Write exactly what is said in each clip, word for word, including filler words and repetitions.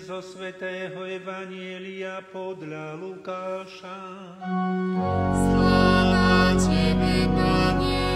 zo svätého Evanjelia podľa Lukáša. Sláva Tebe, Pane.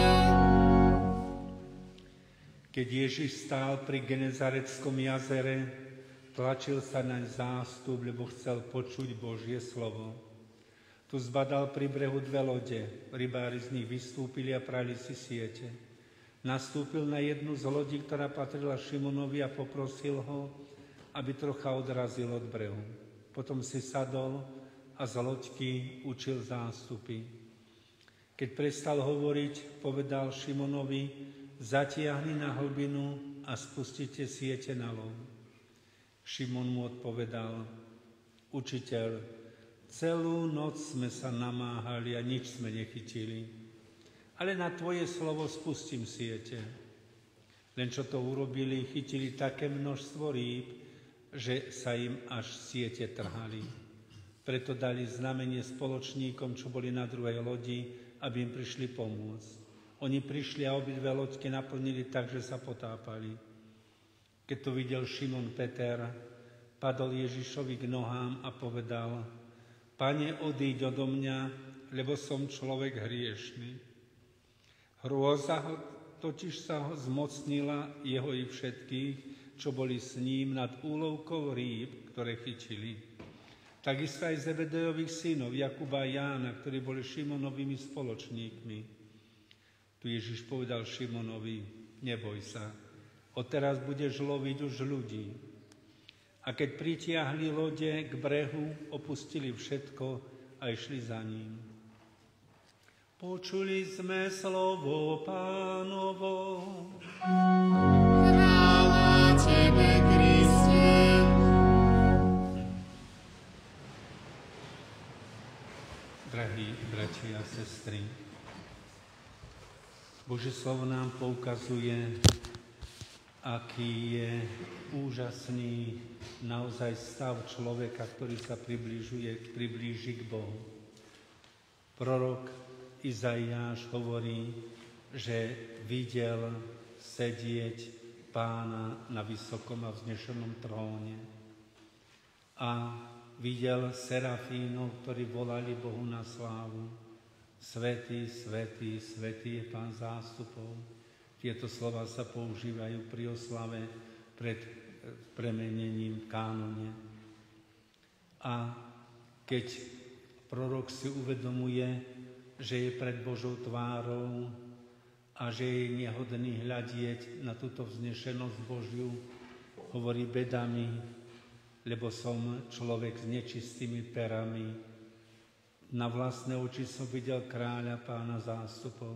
Keď Ježiš stál pri Genezareckom jazere, tlačil sa naň zástup, lebo chcel počuť Božie slovo. Tu zbadal pri brehu dve lode. Rybári z nich vystúpili a prali si siete. Nastúpil na jednu z lodí, ktorá patrila Šimonovi, a poprosil ho, aby trocha odrazil od brehu. Potom si sadol a z loďky učil zástupy. Keď prestal hovoriť, povedal Šimonovi: zatiahni na hlbinu a spustite siete na lov. Šimon mu odpovedal: učiteľ, celú noc sme sa namáhali a nič sme nechytili, ale na tvoje slovo spustím siete. Len čo to urobili, chytili také množstvo rýb, že sa im až siete trhali. Preto dali znamenie spoločníkom, čo boli na druhej lodi, aby im prišli pomôcť. Oni prišli a obidve loďky naplnili tak, že sa potápali. Keď to videl Šimon Peter, padol Ježišovi k nohám a povedal: Pane, odíď odo mňa, lebo som človek hriešny. Hrôza ho, totiž sa ho zmocnila jeho i všetkých, čo boli s ním nad úlovkou rýb, ktoré chytili. Takisto aj Zebedejových synov, Jakuba a Jána, ktorí boli Šimonovými spoločníkmi. Tu Ježiš povedal Šimonovi: neboj sa, odteraz budeš loviť už ľudí. A keď pritiahli lode k brehu, opustili všetko a išli za ním. Počuli sme slovo Pánovo. Chvála Tebe, Kriste. Drahí bratia a sestry, Božie slovo nám poukazuje, aký je úžasný naozaj stav človeka, ktorý sa približuje, priblíži k Bohu. Prorok Izaiáš hovorí, že videl sedieť Pána na vysokom a vznešenom tróne a videl serafínov, ktorí volali Bohu na slávu: Svätý, svätý, svätý je Pán zástupov. Tieto slova sa používajú pri oslave pred premenením v kánone. A keď prorok si uvedomuje, že je pred Božou tvárou a že je nehodný hľadieť na túto vznešenosť Božiu, hovorí: bedami, lebo som človek s nečistými perami. Na vlastné oči som videl kráľa, Pána zástupov.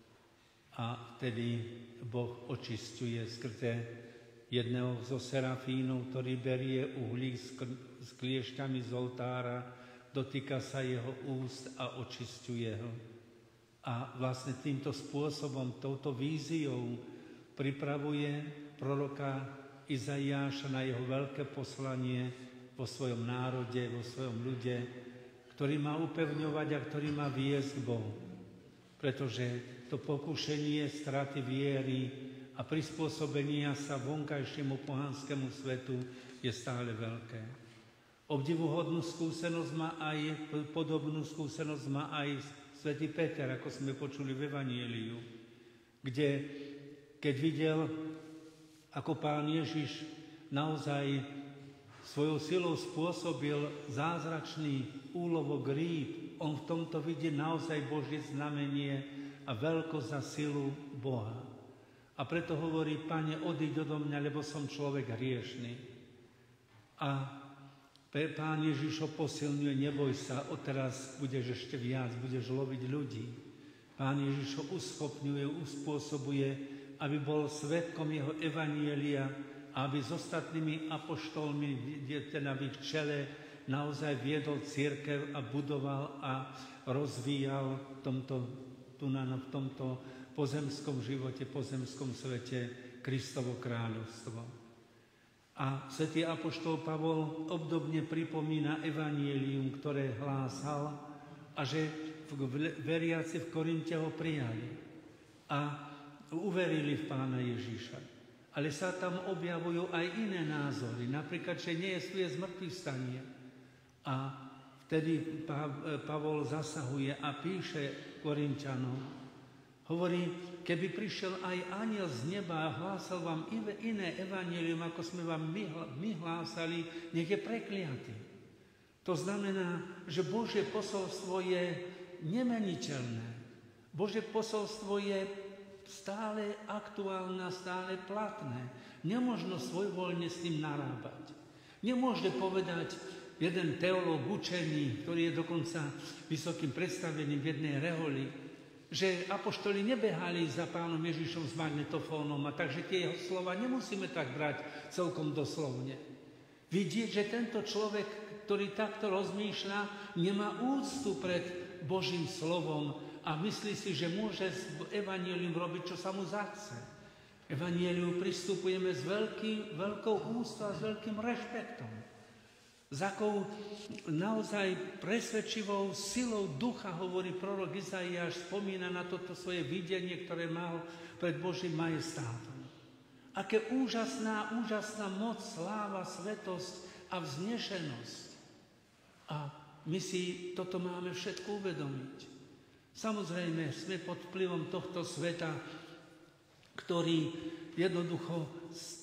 A vtedy Boh očisťuje skrze jedného zo serafínov, ktorý berie uhlík s kliešťami z oltára, dotýka sa jeho úst a očisťuje ho. A vlastne týmto spôsobom, touto víziou pripravuje proroka Izaiáša na jeho veľké poslanie vo svojom národe, vo svojom ľude, ktorý má upevňovať a ktorý má viesť k Bohu. Pretože to pokušenie straty viery a prispôsobenia sa vonkajšiemu pohanskému svetu je stále veľké. Obdivuhodnú skúsenosť má aj, podobnú skúsenosť má aj svätý Peter, ako sme počuli v Evanjeliu, kde keď videl, ako Pán Ježiš naozaj svojou silou spôsobil zázračný úlovok rýb, on v tomto vidí naozaj Božie znamenie a veľkosť a silu Boha. A preto hovorí: Pane, odíď odo mňa, lebo som človek hriešný. A Pán Ježiš ho posilňuje: neboj sa, odteraz budeš ešte viac, budeš loviť ľudí. Pán Ježiš ho uschopňuje, uspôsobuje, aby bol svedkom jeho evanjelia a aby s ostatnými apoštolmi, teda v ich čele, naozaj viedol cirkev a budoval a rozvíjal v tomto, tu na, v tomto pozemskom živote, pozemskom svete Kristovo kráľovstvo. A svätý apoštol Pavol obdobne pripomína evanjelium, ktoré hlásal, a že veriaci v Korinte ho prijali a uverili v Pána Ježiša. ale sa tam objavujú aj iné názory. Napríklad, že nie je zmrtvých stanie. A vtedy Pavol zasahuje a píše Korinťanom, hovorí, keby prišiel aj anjel z neba a hlásal vám iné evanjelium, ako sme vám my hlásali, nech je prekliatý. To znamená, že Božie posolstvo je nemeniteľné. Božie posolstvo je stále aktuálne, stále platné. Nemožno svojvoľne s tým narábať. Nemôže povedať jeden teológ učený, ktorý je dokonca vysokým predstaveným v jednej reholi, že apoštoli nebehali za pánom Ježišom s magnetofónom, a takže tie jeho slova nemusíme tak brať celkom doslovne. Vidieť, že tento človek, ktorý takto rozmýšľa, nemá úctu pred Božím slovom a myslí si, že môže s evanjelium robiť, čo sa mu zachce. Evanjeliu pristupujeme s veľkým, veľkou úctou a s veľkým rešpektom. S akou naozaj presvedčivou silou ducha, hovorí prorok Izaiáš, spomína na toto svoje videnie, ktoré mal pred Božím majestátom. Aké úžasná, úžasná moc, sláva, svetosť a vznešenosť. A my si toto máme všetko uvedomiť. Samozrejme, sme pod vplyvom tohto sveta, ktorý jednoducho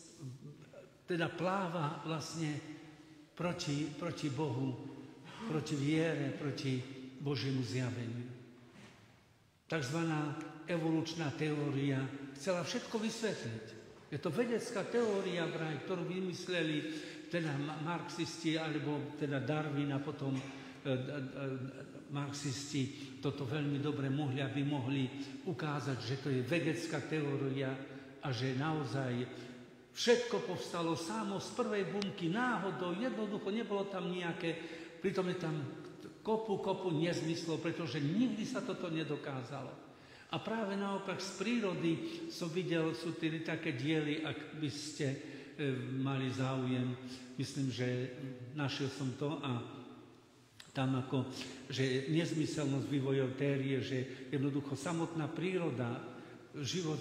teda pláva vlastne proti, proti Bohu, proti viere, proti Božiemu zjaveniu. Takzvaná evolučná teória chcela všetko vysvetliť. Je to vedecká teória, vraj, ktorú vymysleli teda marxisti, alebo teda Darwin a potom e, e, marxisti toto veľmi dobre mohli, aby mohli ukázať, že to je vedecká teória a že naozaj všetko povstalo samo z prvej bunky náhodou, jednoducho nebolo tam nejaké, pritom je tam kopu, kopu nezmyslov, pretože nikdy sa toto nedokázalo. A práve naopak z prírody som videl, sú tedy také diely, ak by ste e, mali záujem, myslím, že našiel som to a tam ako, že nezmyselnosť vývojov térie, že jednoducho samotná príroda, život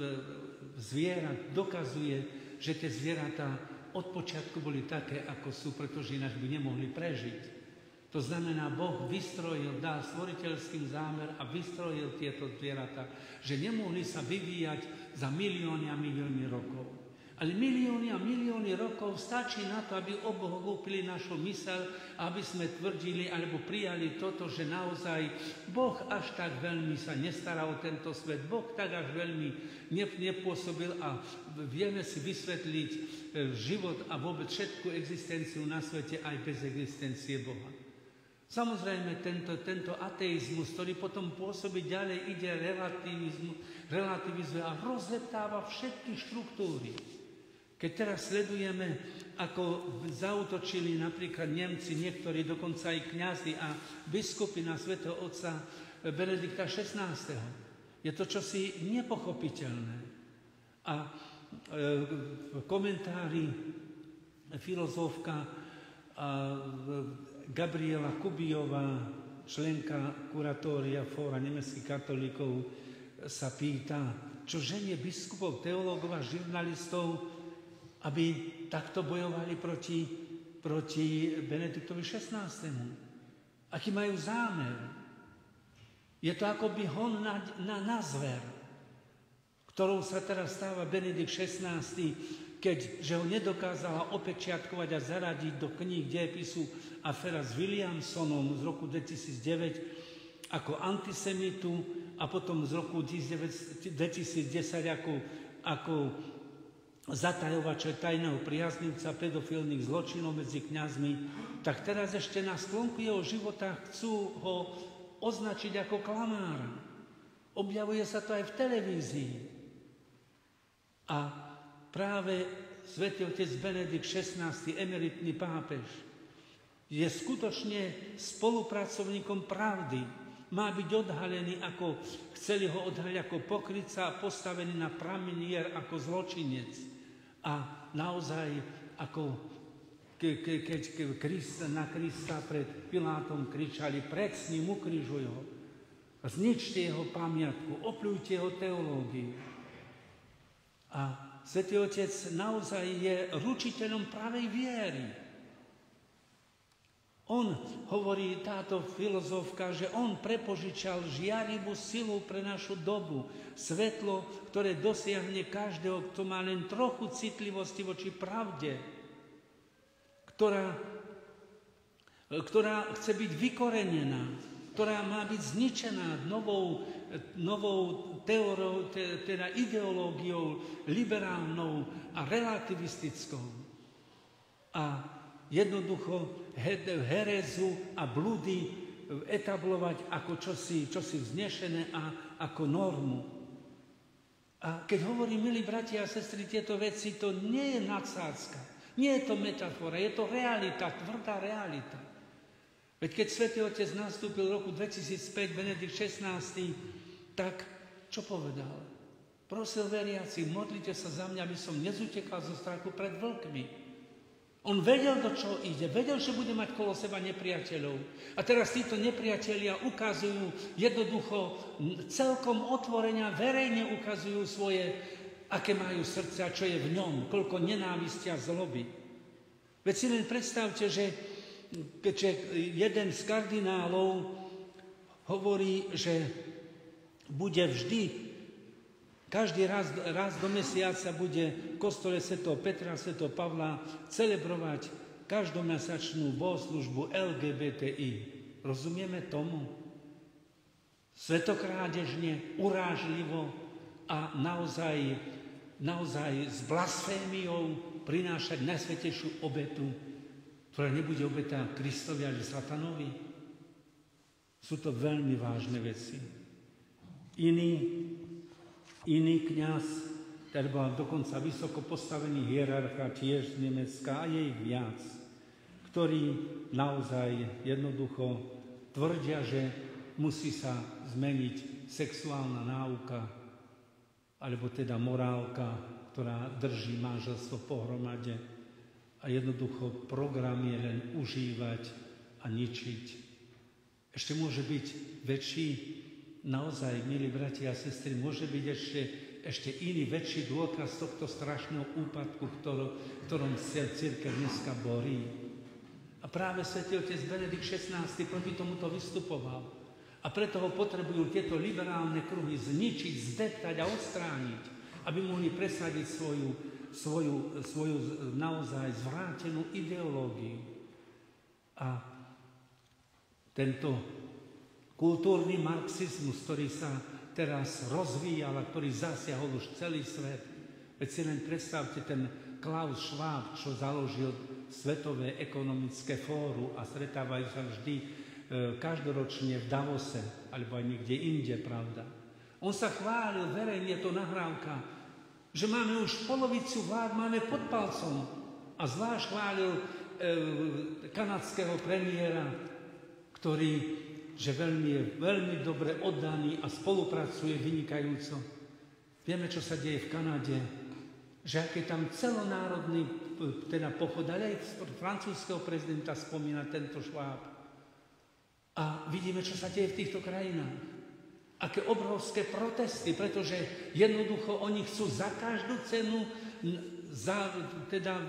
zvierat dokazuje, že tie zvieratá od počiatku boli také, ako sú, pretože ináč by nemohli prežiť. To znamená, Boh vystrojil, dal stvoriteľským zámer a vystrojil tieto zvieratá, že nemohli sa vyvíjať za milióny a milióny rokov. Ale milióny a milióny rokov stačí na to, aby obohopili našu myseľ, aby sme tvrdili alebo prijali toto, že naozaj Boh až tak veľmi sa nestará o tento svet. Boh tak až veľmi nepôsobil a vieme si vysvetliť život a vôbec všetku existenciu na svete aj bez existencie Boha. Samozrejme, tento, tento ateizmus, ktorý potom pôsobí ďalej, ide relativizuje a rozleptáva všetky štruktúry. Keď teraz sledujeme, ako zaútočili napríklad Nemci, niektorí dokonca aj kňazi a biskupy na svätého otca Benedikta šestnásteho. Je to čosi nepochopiteľné. A e, komentári filozofka a, Gabriela Kubijová, členka kuratória Fóra nemeckých katolíkov, sa pýta, čo ženie biskupov, teológov a žurnalistov, aby takto bojovali proti, proti Benediktovi šestnástemu. Aký majú zámer? Je to akoby hon na, na, na zver, ktorou sa teraz stáva Benedikt šestnásty, keď že ho nedokázala opečiatkovať a zaradiť do kníh dejepisu aféra s Williamsonom z roku dvetisícdeväť ako antisemitu a potom z roku dvetisícdesať ako, ako zatajovača tajného priaznivca pedofilných zločinov medzi kňazmi, tak teraz ešte na sklonku jeho života chcú ho označiť ako klamára. Objavuje sa to aj v televízii. A práve svätý otec Benedikt šestnásty, emeritný pápež, je skutočne spolupracovníkom pravdy. Má byť odhalený, ako chceli ho odhaliť ako pokrytca a postavený na pramenier ako zločinec. A naozaj, ako ke, ke, keď ke, Krista, na Krista pred Pilátom kričali, pred s ním ukrižuj ho, zničte jeho pamiatku, opľujte jeho teológiu. A Svätý Otec naozaj je ručiteľom pravej viery. On hovorí, táto filozofka, že on prepožičal žiarivú silu pre našu dobu. Svetlo, ktoré dosiahne každého, kto má len trochu citlivosti voči pravde, ktorá, ktorá chce byť vykorenená, ktorá má byť zničená novou, novou teóriou, teda ideológiou liberálnou a relativistickou. A jednoducho herezu a blúdy etablovať ako čosi, čosi vznešené a ako normu. A keď hovorím, milí bratia a sestry, tieto veci, to nie je nadsázka, nie je to metafora, je to realita, tvrdá realita. Veď keď Svätý Otec nastúpil v roku dvetisícpäť, Benedikt šestnásty, tak čo povedal? Prosil veriacich, modlite sa za mňa, aby som nezutekal zo strachu pred vlkmi. On vedel, do čoho ide, vedel, že bude mať kolo seba nepriateľov. A teraz títo nepriatelia ukazujú jednoducho celkom otvorenia, verejne ukazujú svoje, aké majú srdce a čo je v ňom, koľko nenávisti a zloby. Veď si len predstavte, že keďže jeden z kardinálov hovorí, že bude vždy, každý raz, raz do mesiaca bude v kostole svätého Petra a svätého Pavla celebrovať každomesačnú bohoslužbu el gé bé té í. Rozumieme tomu? Svetokrádežne, urážlivo a naozaj, naozaj s blasfémiou prinášať najsvätejšiu obetu, ktorá nebude obeta Kristovi, ale satanovi. Sú to veľmi vážne veci. Iný Iný kňaz, ktorý bol dokonca vysoko postavený hierarcha tiež z Nemecka, a je ich viac, ktorí naozaj jednoducho tvrdia, že musí sa zmeniť sexuálna náuka, alebo teda morálka, ktorá drží manželstvo pohromade, a jednoducho program je len užívať a ničiť. Ešte môže byť väčší, naozaj, milí bratia a sestry, môže byť ešte, ešte iný väčší dôkaz tohto strašného úpadku, ktorý, ktorom sa cirkev dneska borí. A práve Svätý Otec Benedikt šestnásty proti tomuto vystupoval. A preto ho potrebujú tieto liberálne kruhy zničiť, zdeptať a odstrániť, aby mohli presadiť svoju, svoju, svoju naozaj zvrátenú ideológiu. A tento kultúrny marxizmus, ktorý sa teraz rozvíjal a ktorý zasiahol už celý svet. Veď si len predstavte ten Klaus Schwab, čo založil Svetové ekonomické fórum a stretávajú sa vždy e, každoročne v Davose, alebo aj niekde inde, pravda. On sa chválil, verejne to nahrávka, že máme už polovicu vlád, máme pod palcom. A zvlášť chválil e, kanadského premiéra, ktorý že veľmi je veľmi dobre oddaný a spolupracuje vynikajúco. Vieme, čo sa deje v Kanade, že aký tam celonárodný teda pochod, ale aj francúzskeho prezidenta spomína tento Schwab. A vidíme, čo sa deje v týchto krajinách. Aké obrovské protesty, pretože jednoducho oni chcú za každú cenu za, teda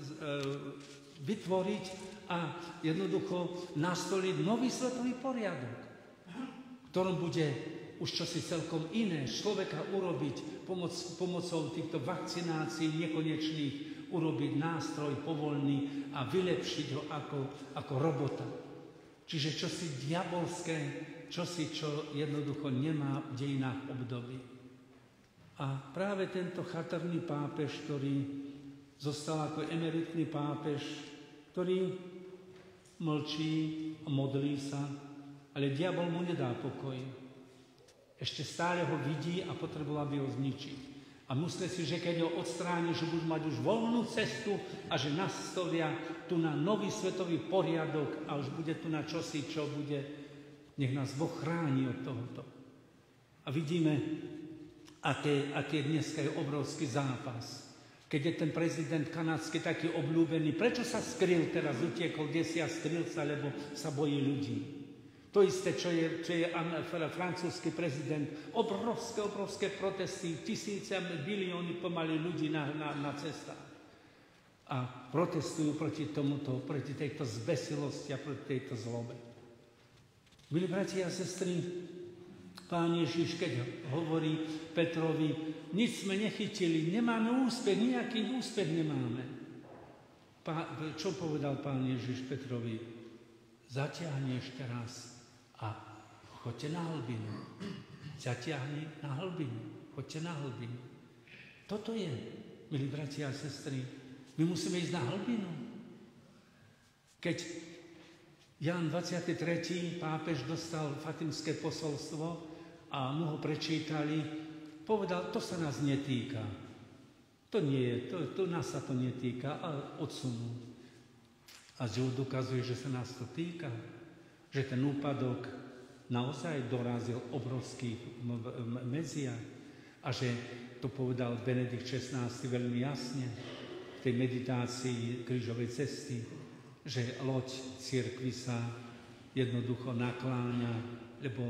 vytvoriť a jednoducho nastoliť nový svetový poriadok, v ktorom bude už čosi celkom iné človeka urobiť pomoc, pomocou týchto vakcinácií nekonečných, urobiť nástroj povoľný a vylepšiť ho ako, ako robota. Čiže čosi diabolské, čosi, čo jednoducho nemá v dejinách obdoby. A práve tento chatrný pápež, ktorý zostal ako emeritný pápež, ktorý mlčí a modlí sa, ale diabol mu nedá pokoj. Ešte stále ho vidí a potreboval by ho zničiť. A myslí si, že keď ho odstráni, že budú mať už voľnú cestu a že nastolia tu na nový svetový poriadok a už bude tu na čosi, čo bude, nech nás Boh chráni od tohoto. A vidíme, aké, aké dneska je obrovský zápas. Keď je ten prezident kanadský taký obľúbený, prečo sa skryl teraz, utiekol, kde si a skryl sa, lebo sa bojí ľudí. To isté, čo je, čo je francúzsky prezident. Obrovské, obrovské protesty, tisíce, bilióny pomaly ľudí na, na, na cestách. A protestujú proti tomuto, proti tejto zbesilosti a proti tejto zlobe. Milí bratia a sestry, Pán Ježiš, keď hovorí Petrovi, nič sme nechytili, nemáme úspech, nejaký úspech nemáme. Pá, čo povedal Pán Ježiš Petrovi? Zatiahni ešte raz a choďte na hlbinu. Zatiahni na hlbinu. Choďte na hlbinu. Toto je, milí bratia a sestry, my musíme ísť na hlbinu. Keď Ján dvadsiaty tretí pápež dostal Fatimské posolstvo a mu ho prečítali, povedal, to sa nás netýka. To nie je, to, to nás sa to netýka, ale odsunú. A život ukazuje, že sa nás to týka. Že ten úpadok naozaj dorazil obrovský medziach. A že to povedal Benedikt šestnásty veľmi jasne v tej meditácii krížovej cesty, že loď cirkvi sa jednoducho nakláňa, lebo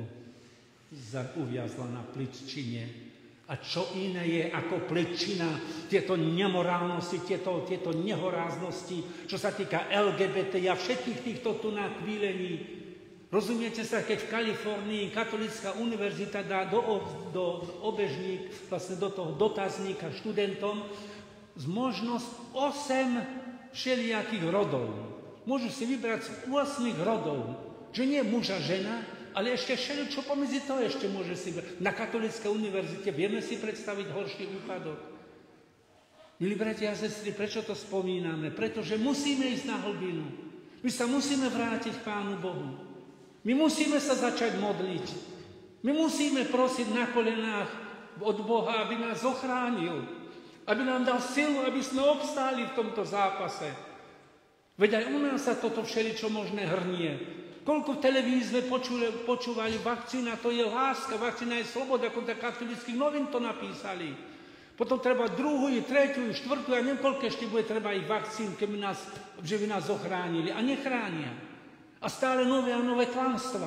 uviazla na pličine. A čo iné je ako pličina, tieto nemorálnosti, tieto, tieto nehoráznosti, čo sa týka el gé bé té a všetkých týchto tu nakvílení. Rozumiete sa, keď v Kalifornii katolícka univerzita dá do, do obežník, vlastne do toho dotazníka študentom z možnosť osem všelijakých rodov. Môžu si vybrať z osem rodov, že nie muža, žena, ale ešte všeli, čo pomedzi to ešte môže si vybrať. Na katolíckej univerzite vieme si predstaviť horší úpadok. Milí bratia a sestry, prečo to spomíname? Pretože musíme ísť na hlbinu. My sa musíme vrátiť k Pánu Bohu. My musíme sa začať modliť. My musíme prosiť na kolenách od Boha, aby nás ochránil. Aby nám dal silu, aby sme obstáli v tomto zápase. Veď aj u nás sa toto všeličo možné hrnie. Koľko v televízii počuli, počúvali, vakcína to je láska, vakcína je sloboda, ako tak katolíckých novín to napísali. Potom treba druhú, tretiu, štvrtú, a neviem, koľko ešte bude treba ich vakcín, keby nás, že by nás ochránili. A nechránia. A stále nové a nové klamstvá.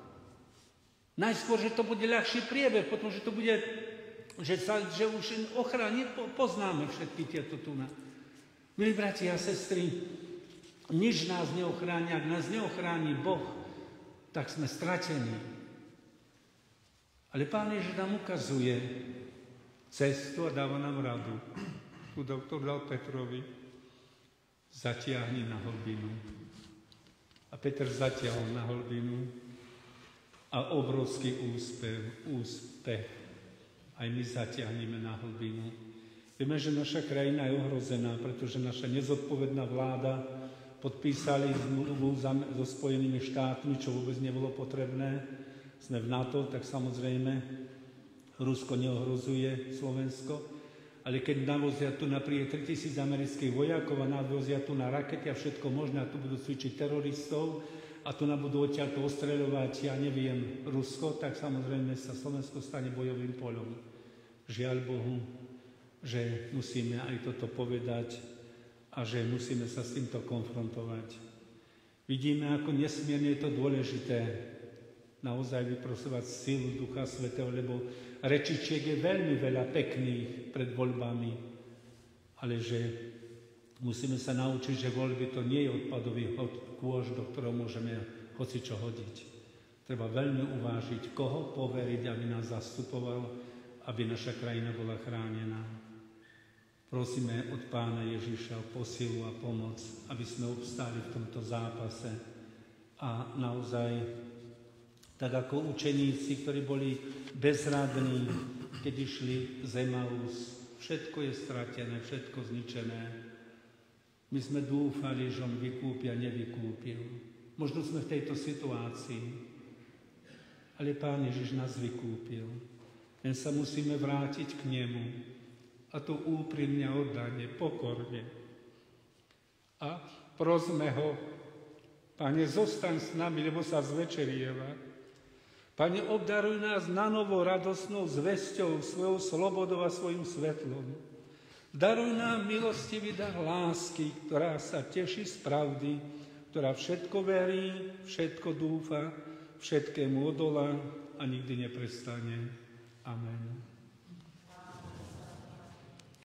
Najskôr, že to bude ľahší priebeh, potom, že to bude, že, sa, že už ochráni, poznáme všetky tieto tuná. Milí bratia a sestry, nič nás neochráni, ak nás neochráni Boh, tak sme stratení. Ale Pán Ježiš nám ukazuje cestu a dáva nám radu. Tu doktor dal Petrovi, zatiahni na hlbinu. A Peter zatiahol na hlbinu a obrovský úspech, úspech. Aj my zatiahneme na hlbinu. Vieme, že naša krajina je ohrozená, pretože naša nezodpovedná vláda podpísali zmluvu so Spojenými štátmi, čo vôbec nebolo potrebné. Sme v NATO, tak samozrejme Rusko neohrozuje Slovensko. Ale keď navozia tu napríklad tritisíc amerických vojakov a navozia tu na rakety a všetko možné a tu budú cvičiť teroristov a tu nám budú odtiaľto ostreľovať, ja neviem, Rusko, tak samozrejme sa Slovensko stane bojovým poľom. Žiaľ Bohu, že musíme aj toto povedať a že musíme sa s týmto konfrontovať. Vidíme, ako nesmierne je to dôležité naozaj vyprosovať silu Ducha Svätého, lebo rečičiek je veľmi veľa pekných pred voľbami, ale že musíme sa naučiť, že voľby to nie je odpadový kôš, do ktorého môžeme hocičo hodiť. Treba veľmi uvážiť, koho poveriť, aby nás zastupoval, aby naša krajina bola chránená. Prosíme od Pána Ježiša o posilu a pomoc, aby sme obstáli v tomto zápase a naozaj tak ako učeníci, ktorí boli bezradní, keď išli z Emaus. Všetko je stratené, všetko zničené. My sme dúfali, že on vykúpi a nevykúpil. Možno sme v tejto situácii, ale Pán Ježiš nás vykúpil. Len sa musíme vrátiť k nemu. A to úprimne, oddane, pokorne. A prosme ho, Pane, zostaň s nami, lebo sa zvečerieva. Pane, obdaruj nás na novo radosnou zvesťou, svojou slobodou a svojim svetlom. Daruj nám milostivý dar lásky, ktorá sa teší z pravdy, ktorá všetko verí, všetko dúfa, všetkému odolá a nikdy neprestane. Amen.